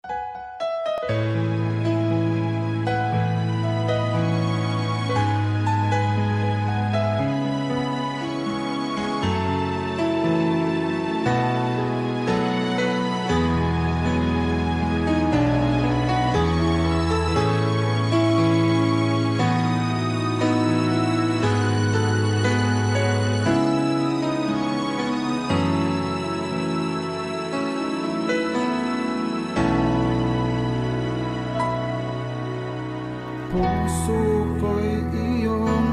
Puso ko'y iyong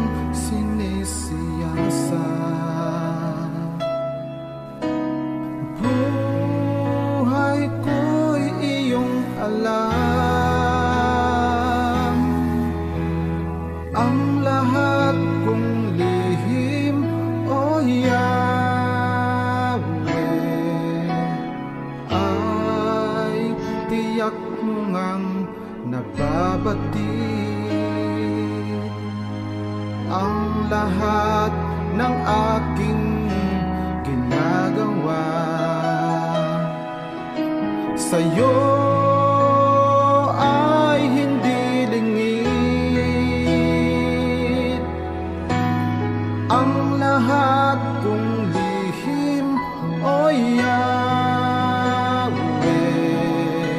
sinisiyasat, buhay ko'y iyong alam. Ang lahat kong lihim, O Yahweh, ay tiyak mo ngang nababatid. Ang lahat ng aking ginagawa sa'yo ay hindi lingid. Ang lahat kong lihim, O Yahweh,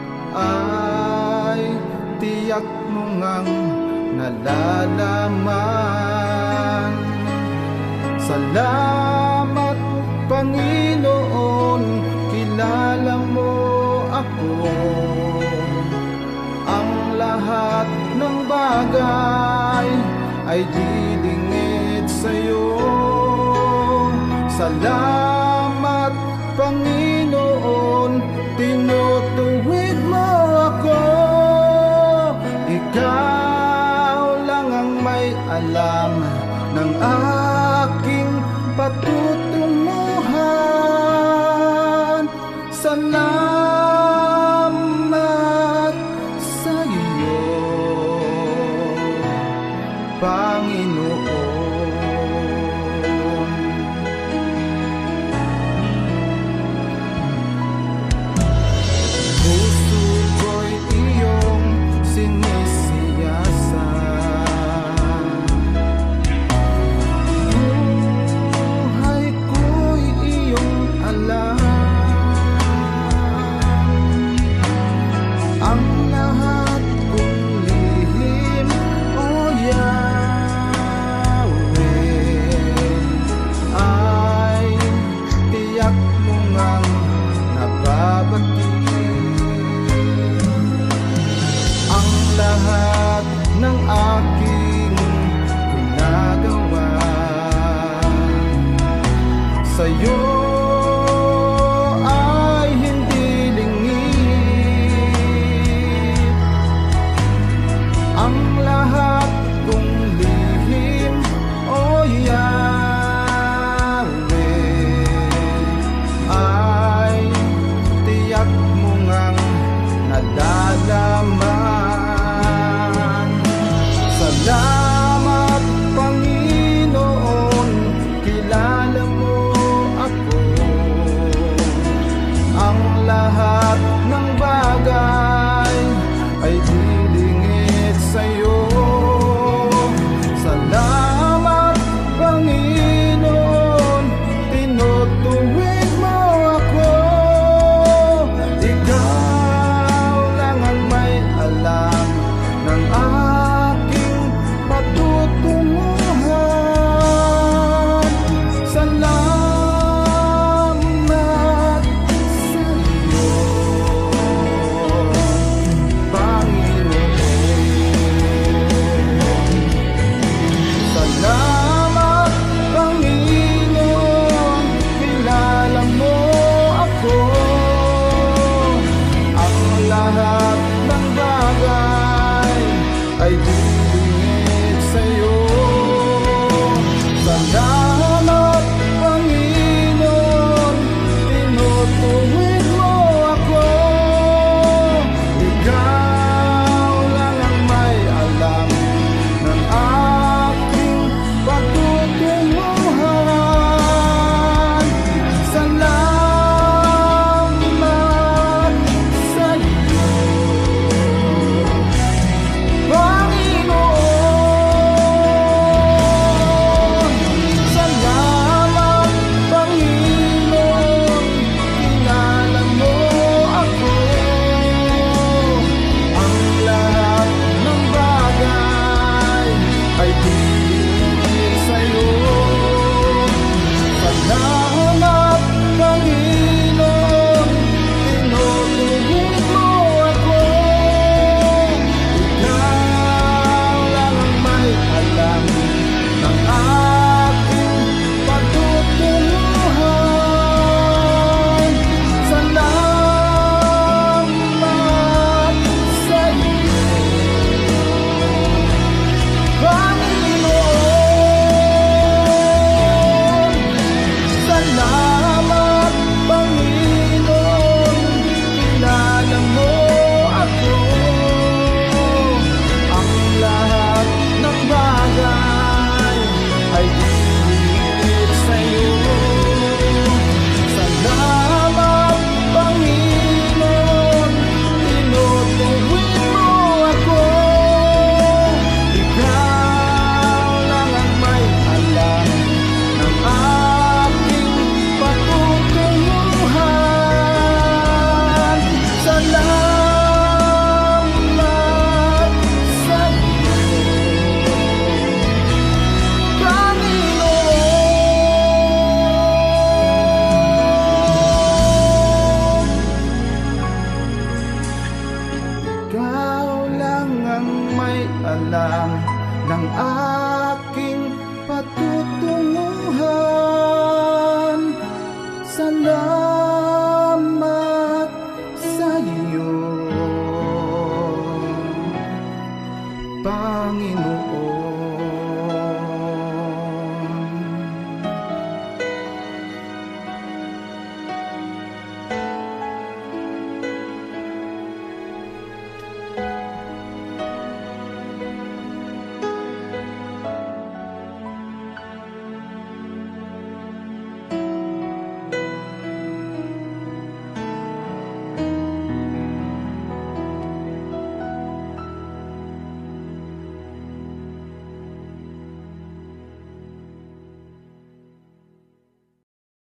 ay tiyak mo ngang nalalaman. Salamat, Panginoon, kilala mo ako. Ang lahat ng bagay ay dilingid sa'yo. Salamat, Panginoon, tinutuwid mo ako. Ikaw lang ang may alam ng aking patutunguhan. Salamat sa iyo, Panginoon. Puso ko'y iyong sinisiyasat, buhay ko'y iyong alam. Ang lahat kong lihim, O Yahweh, ay tiyak mo ngang nababatid. Ang lahat ng aking ginagawa sa'yo ay hindi lingid. Ang lahat kong lihim, O Yahweh, ay tiyak mo ngang nadalaman. Salamat, Panginoon, kilala mo ako. na